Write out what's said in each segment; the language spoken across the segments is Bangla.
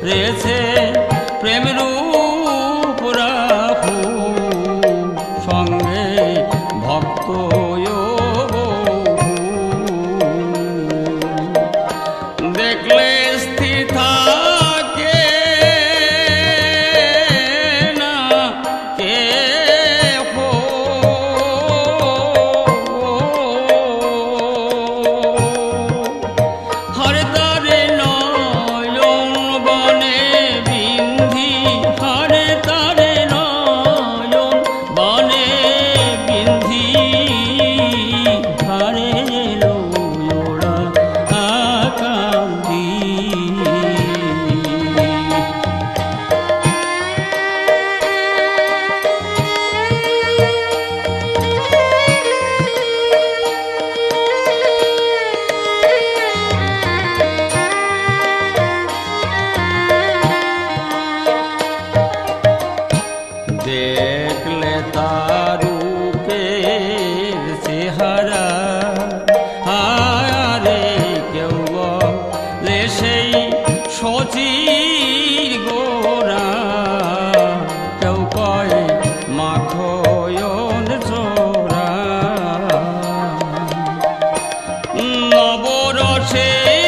রেছে প্রেম রূপ রাখু সঙ্গে ভক্ত দেখলে স্থির থাকে না কে হরে তারে নয়ন বনে বিন্ধি হরে তারে নয়ন বনে বিন্ধি হরে লোড়া আকান্দি দেখলে তার রূপের চেহারা আরে কেউ বলে সেই শচীর গোরা কেউ কয় মাখয়ন চোরা নবরসে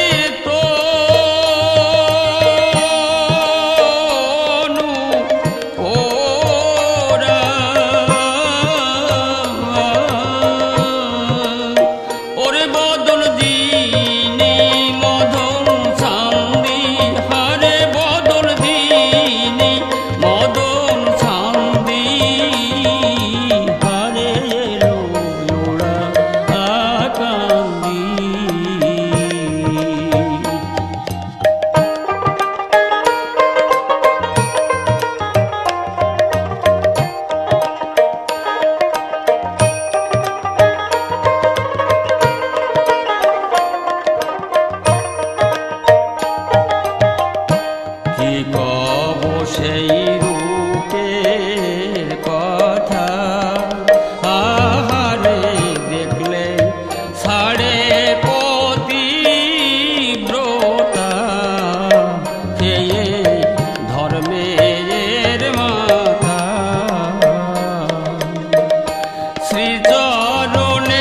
সেই রূপের কথা আহারে দেখলে ছাড়ে পতিব্রতা খেয়ে ধর্মের মাথা শ্রীচরণে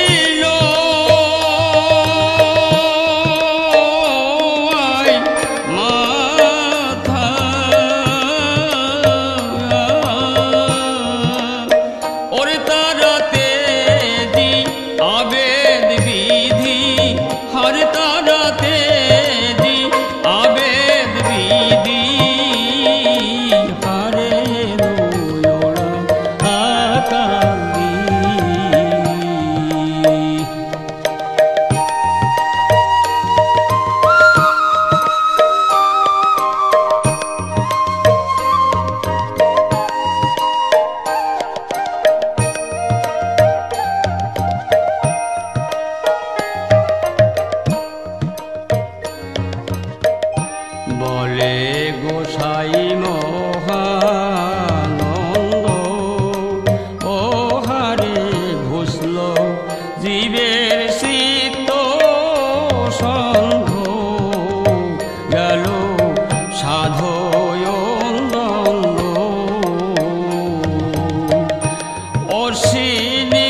বলে গোসাই মহানন্দ ও হারে ঘুষল জীবের চিত্ত সন্ধ গেল সাধয়ন্দ অশ্বিনী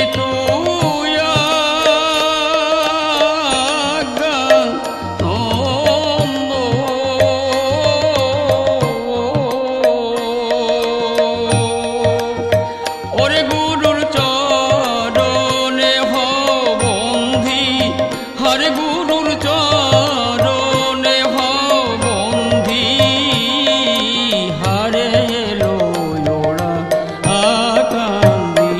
হরে গুরুর চরণে বন্ধি হরে লোড়া আকান্দি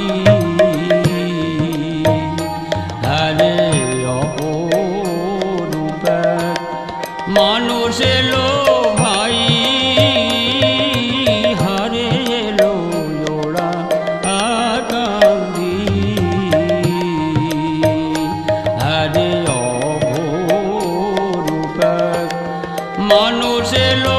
হরে অপরূপ মানুষ এলো ভাই হরে লোড়া আকান্দি হরে মানুষ এলো